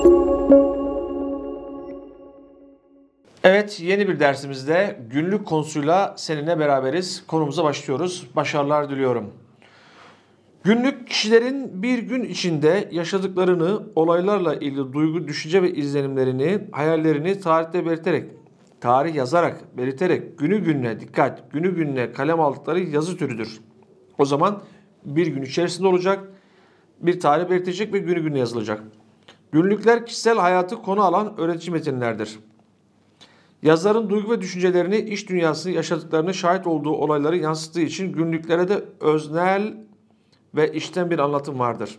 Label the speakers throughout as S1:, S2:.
S1: Evet, yeni bir dersimizde günlük konusuyla seninle beraberiz. Konumuza başlıyoruz. Başarılar diliyorum. Günlük kişilerin bir gün içinde yaşadıklarını, olaylarla ilgili duygu, düşünce ve izlenimlerini, hayallerini tarihte belirterek, tarih yazarak, belirterek günü gününe dikkat, günü gününe kalem aldıkları yazı türüdür. O zaman bir gün içerisinde olacak, bir tarih belirtecek ve günü gününe yazılacak. Günlükler kişisel hayatı konu alan öğretici metinlerdir. Yazarın duygu ve düşüncelerini, iç dünyasını, yaşadıklarını, şahit olduğu olayları yansıttığı için günlüklere de öznel ve içten bir anlatım vardır.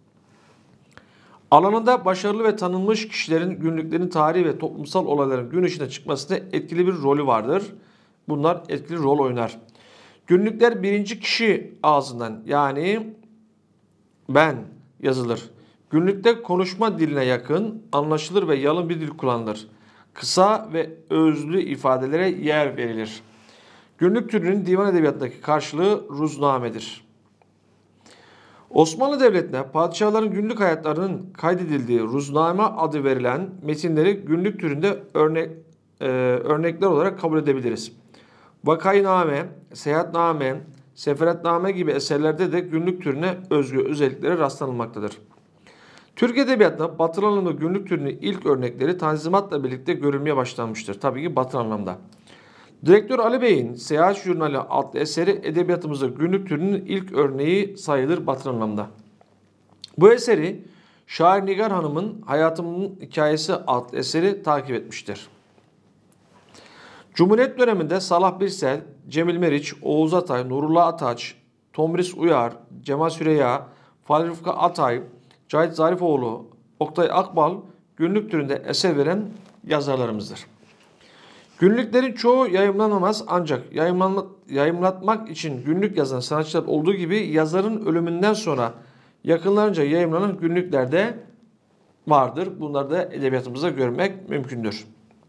S1: Alanında başarılı ve tanınmış kişilerin günlüklerin tarihi ve toplumsal olayların gün ışığına çıkmasında etkili bir rolü vardır. Bunlar etkili rol oynar. Günlükler birinci kişi ağzından yani ben yazılır. Günlükte konuşma diline yakın, anlaşılır ve yalın bir dil kullanılır. Kısa ve özlü ifadelere yer verilir. Günlük türünün divan edebiyatındaki karşılığı ruznamedir. Osmanlı Devleti'ne padişahların günlük hayatlarının kaydedildiği ruzname adı verilen metinleri günlük türünde örnekler olarak kabul edebiliriz. Vakainame, seyahatname, seferetname gibi eserlerde de günlük türüne özgü özelliklere rastlanılmaktadır. Türk Edebiyatı'nda batılı anlamda günlük türünün ilk örnekleri Tanzimat'la birlikte görülmeye başlanmıştır. Tabii ki batılı anlamda. Direktör Ali Bey'in Seyahat Jurnali adlı eseri edebiyatımızda günlük türünün ilk örneği sayılır batılı anlamda. Bu eseri şair Nigar Hanım'ın Hayatımın Hikayesi adlı eseri takip etmiştir. Cumhuriyet döneminde Salah Birsel, Cemil Meriç, Oğuz Atay, Nurullah Ataç, Tomris Uyar, Cemal Süreyya, Fahri Rıfkı Atay, Cahit Zarifoğlu, Oktay Akbal günlük türünde eser veren yazarlarımızdır. Günlüklerin çoğu yayımlanamaz ancak yayımlatmak için günlük yazan sanatçılar olduğu gibi yazarın ölümünden sonra yakınlarınca yayımlanan günlükler de vardır. Bunları da edebiyatımızda görmek mümkündür.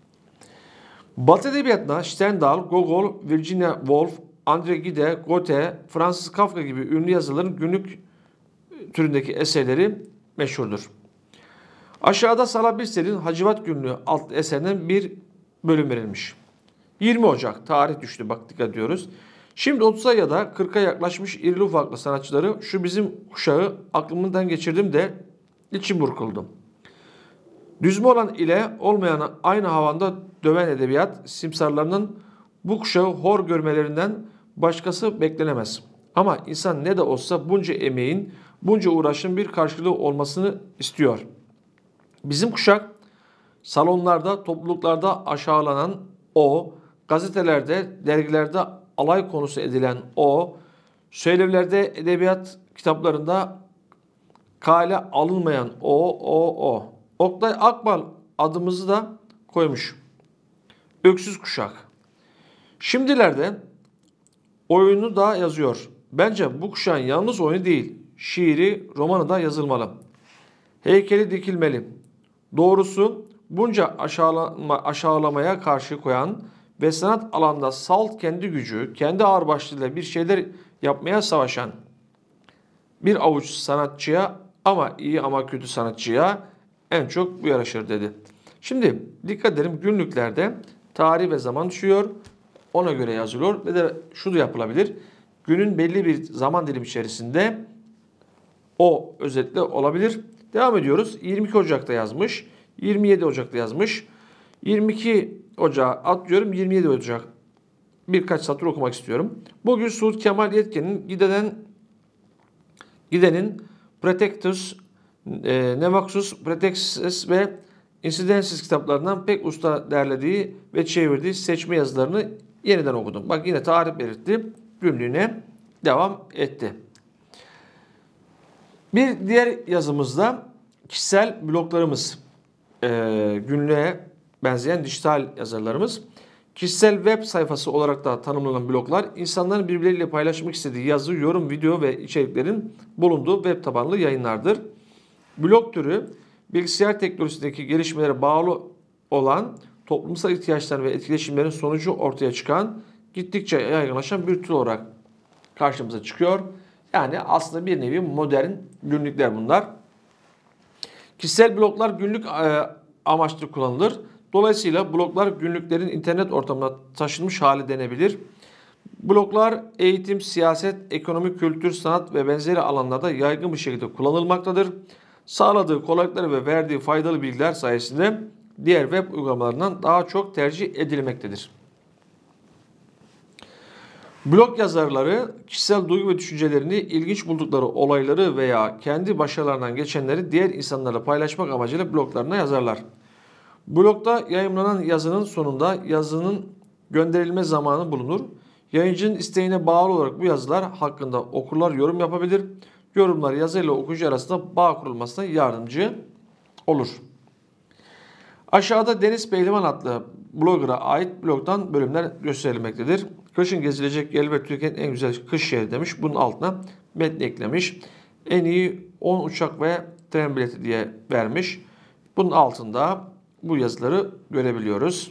S1: Batı edebiyatına Stendhal, Gogol, Virginia Woolf, André Gide, Goethe, Francis Kafka gibi ünlü yazarların günlük türündeki eserleri meşhurdur. Aşağıda Salah Birsel'in Hacivat Günlüğü adlı eserinden bir bölüm verilmiş. 20 Ocak tarih düştü bak dikkat ediyoruz. Şimdi 30'a ya da 40'a yaklaşmış irili ufaklı sanatçıları şu bizim kuşağı aklımdan geçirdim de içim burkuldu. Düzme olan ile olmayanı aynı havanda döven edebiyat simsarlarının bu kuşağı hor görmelerinden başkası beklenemez. Ama insan ne de olsa bunca emeğin, bunca uğraşın bir karşılığı olmasını istiyor. Bizim kuşak salonlarda, topluluklarda aşağılanan o, gazetelerde, dergilerde alay konusu edilen o, söylevlerde, edebiyat kitaplarında kale alınmayan o. Oktay Akbal adımızı da koymuş. Öksüz kuşak. Şimdilerde oyunu da yazıyor. Bence bu kuşağın yalnız oyunu değil, şiiri, romanı da yazılmalı. Heykeli dikilmeli. Doğrusu bunca aşağılamaya karşı koyan ve sanat alanda salt kendi gücü, kendi ağırbaşlığıyla bir şeyler yapmaya savaşan bir avuç sanatçıya ama iyi ama kötü sanatçıya en çok bu yaraşır dedi. Şimdi dikkat edelim günlüklerde tarih ve zaman düşüyor. Ona göre yazılıyor ve de şu da yapılabilir. Günün belli bir zaman dilimi içerisinde o özetle olabilir. Devam ediyoruz. 22 Ocak'ta yazmış. 27 Ocak'ta yazmış. 22 Ocak'a atlıyorum. 27 Ocak. Birkaç satır okumak istiyorum. Bugün Suud Kemal Yetkin'in Gidenin Pretextus, Nevaxus, Pretextus ve Incidences kitaplarından pek usta derlediği ve çevirdiği seçme yazılarını yeniden okudum. Bak yine tarih belirtti. Günlüğüne devam etti. Bir diğer yazımızda kişisel bloglarımız, günlüğe benzeyen dijital yazarlarımız. Kişisel web sayfası olarak da tanımlanan bloglar, insanların birbirleriyle paylaşmak istediği yazı, yorum, video ve içeriklerin bulunduğu web tabanlı yayınlardır. Blog türü, bilgisayar teknolojisindeki gelişmelere bağlı olan toplumsal ihtiyaçlar ve etkileşimlerin sonucu ortaya çıkan, gittikçe yaygınlaşan bir tür olarak karşımıza çıkıyor. Yani aslında bir nevi modern günlükler bunlar. Kişisel bloglar günlük amaçlı kullanılır. Dolayısıyla bloglar günlüklerin internet ortamına taşınmış hali denebilir. Bloglar eğitim, siyaset, ekonomi, kültür, sanat ve benzeri alanlarda yaygın bir şekilde kullanılmaktadır. Sağladığı kolaylıklar ve verdiği faydalı bilgiler sayesinde diğer web uygulamalarından daha çok tercih edilmektedir. Blog yazarları kişisel duygu ve düşüncelerini, ilginç buldukları olayları veya kendi başarılarından geçenleri diğer insanlarla paylaşmak amacıyla bloglarına yazarlar. Blogda yayımlanan yazının sonunda yazının gönderilme zamanı bulunur. Yayıncının isteğine bağlı olarak bu yazılar hakkında okurlar yorum yapabilir. Yorumlar yazı ile okuyucu arasında bağ kurulmasına yardımcı olur. Aşağıda Deniz Pehlivan adlı blogger'a ait blogdan bölümler gösterilmektedir. Kışın gezilecek yer ve Türkiye'nin en güzel kış şehri demiş. Bunun altına metni eklemiş. En iyi 10 uçak ve tren bileti diye vermiş. Bunun altında bu yazıları görebiliyoruz.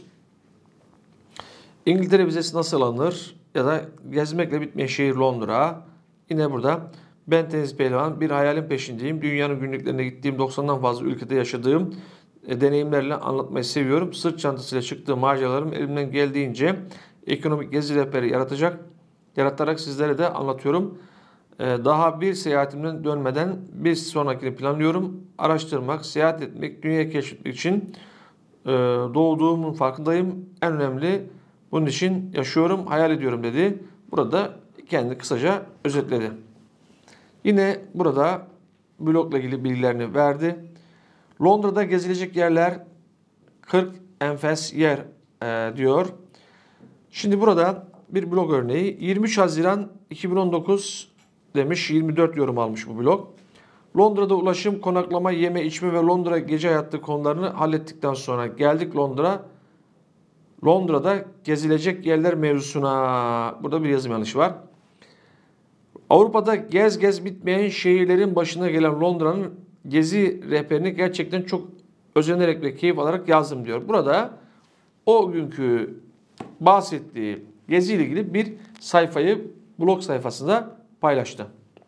S1: İngiltere vizesi nasıl alınır? Ya da gezmekle bitmeyen şehir Londra. Yine burada ben Deniz Pehlivan, bir hayalin peşindeyim. Dünyanın günlüklerine gittiğim 90'dan fazla ülkede yaşadığım deneyimlerle anlatmayı seviyorum. Sırt çantasıyla çıktığım maceralarım elimden geldiğince ekonomik gezi rehberi yaratarak sizlere de anlatıyorum. Daha bir seyahatimden dönmeden bir sonrakini planlıyorum. Araştırmak, seyahat etmek, dünya keşfetmek için doğduğumun farkındayım. En önemli bunun için yaşıyorum, hayal ediyorum dedi. Burada kendini kısaca özetledi. Yine burada blogla ilgili bilgilerini verdi. Londra'da gezilecek yerler 40 enfes yer diyor. Şimdi burada bir blog örneği. 23 Haziran 2019 demiş. 24 yorum almış bu blog. Londra'da ulaşım, konaklama, yeme, içme ve Londra gece hayatı konularını hallettikten sonra geldik Londra'da gezilecek yerler mevzusuna. Burada bir yazım yanlışı var. Avrupa'da gez bitmeyen şehirlerin başına gelen Londra'nın gezi rehberini gerçekten çok özenerek ve keyif alarak yazdım diyor. Burada o günkü bahsettiği geziyle ilgili bir sayfayı blog sayfasında paylaştı.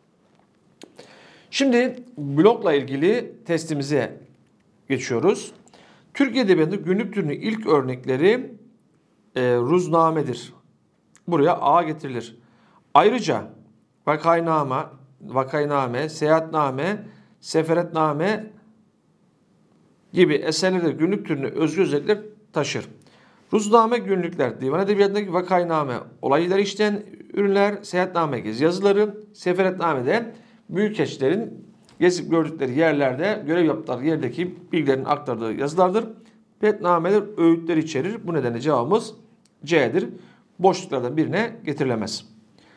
S1: Şimdi blogla ilgili testimize geçiyoruz. Türk Edebiyatı'nda günlük türünün ilk örnekleri ruznamedir. Buraya A getirilir. Ayrıca vakainame, seyahatname, seferetname gibi eserlerde günlük türünü özgü özellikler taşır. Ruzname günlükler, divan edebiyatındaki vakainame olayları işleyen ürünler, seyahatname gezi yazıları, seferetname de büyükelçilerin gezip gördükleri yerlerde görev yaptıkları yerdeki bilgilerin aktardığı yazılardır. Petnameler öğütler içerir. Bu nedenle cevabımız C'dir. Boşluklardan birine getirilemez.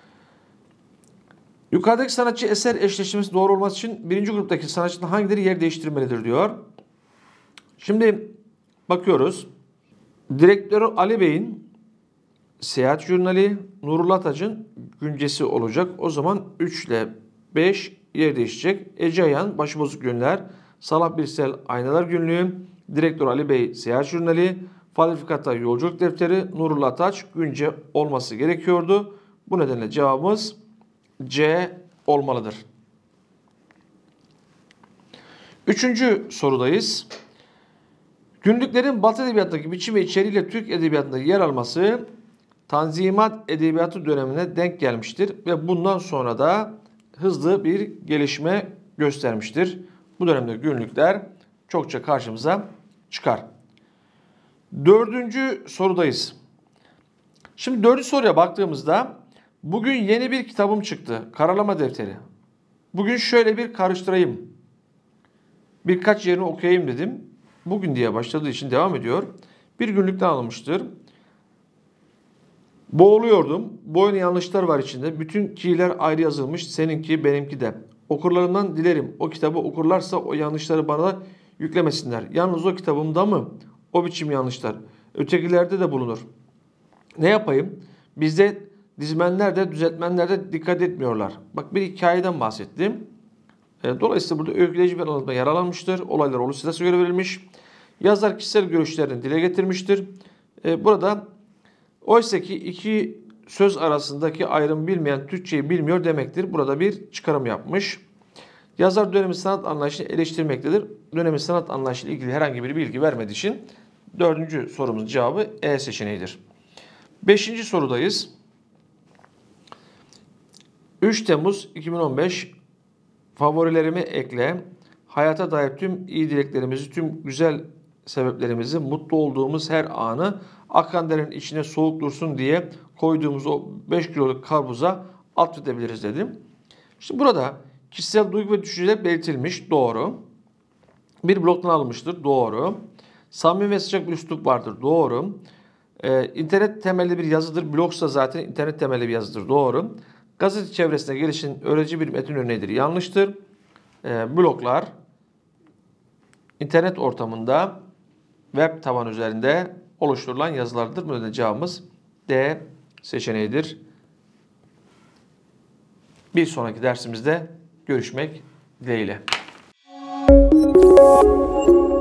S1: Yukarıdaki sanatçı eser eşleşmesi doğru olması için birinci gruptaki sanatçının hangileri yer değiştirmelidir diyor. Şimdi bakıyoruz. Direktörü Ali Bey'in Seyahat Jurnali, Nurullah Taç'ın güncesi olacak. O zaman 3 ile 5 yer değişecek. Ece Ayan Başıbozuk Günler, Salah Birsel Aynalar Günlüğü, Direktör Ali Bey Seyahat Jurnali, Falsifikata Yolculuk Defteri, Nurullah Taç günce olması gerekiyordu. Bu nedenle cevabımız C olmalıdır. Üçüncü sorudayız. Günlüklerin Batı Edebiyatı'ndaki biçim ve içeriğiyle Türk Edebiyatı'nda yer alması Tanzimat Edebiyatı dönemine denk gelmiştir ve bundan sonra da hızlı bir gelişme göstermiştir. Bu dönemde günlükler çokça karşımıza çıkar. Dördüncü sorudayız. Şimdi dördüncü soruya baktığımızda bugün yeni bir kitabım çıktı. Karalama defteri. Bugün şöyle bir karıştırayım. Birkaç yerini okuyayım dedim. Bugün diye başladığı için devam ediyor. Bir günlükten alınmıştır. Boğuluyordum. Boyun yanlışlar var içinde. Bütün ki'ler ayrı yazılmış. Seninki, benimki de. Okurlarından dilerim. O kitabı okurlarsa o yanlışları bana da yüklemesinler. Yalnız o kitabımda mı? O biçim yanlışlar. Ötekilerde de bulunur. Ne yapayım? Bizde dizmenler de düzeltmenler de dikkat etmiyorlar. Bak bir hikayeden bahsettim. Dolayısıyla burada öyküleyici bir anlatma yer alınmıştır. Olaylar oluş sırasına göre verilmiş. Yazar kişisel görüşlerini dile getirmiştir. Burada oysa ki iki söz arasındaki ayrım bilmeyen Türkçeyi bilmiyor demektir. Burada bir çıkarım yapmış. Yazar dönemin sanat anlayışını eleştirmektedir. Dönemin sanat anlayışıyla ilgili herhangi bir bilgi vermediği için dördüncü sorumuzun cevabı E seçeneğidir. Beşinci sorudayız. 3 Temmuz 2015 favorilerimi ekle. Hayata dair tüm iyi dileklerimizi, tüm güzel sebeplerimizi, mutlu olduğumuz her anı akan derenin içine soğuk dursun diye koyduğumuz o 5 kiloluk karpuza atfedebiliriz dedim. Şimdi burada kişisel duygu ve düşünceler belirtilmiş. Doğru. Bir blogdan alınmıştır. Doğru. Samimi ve sıcak bir üslup vardır. Doğru. İnternet temelli bir yazıdır. Blogsa zaten internet temelli bir yazıdır. Doğru. Gazete çevresinde gelişen öğretici bir metin örneğidir. Yanlıştır. Bloglar internet ortamında web taban üzerinde oluşturulan yazılardır. Bu nedenle cevabımız D seçeneğidir. Bir sonraki dersimizde görüşmek dileğiyle.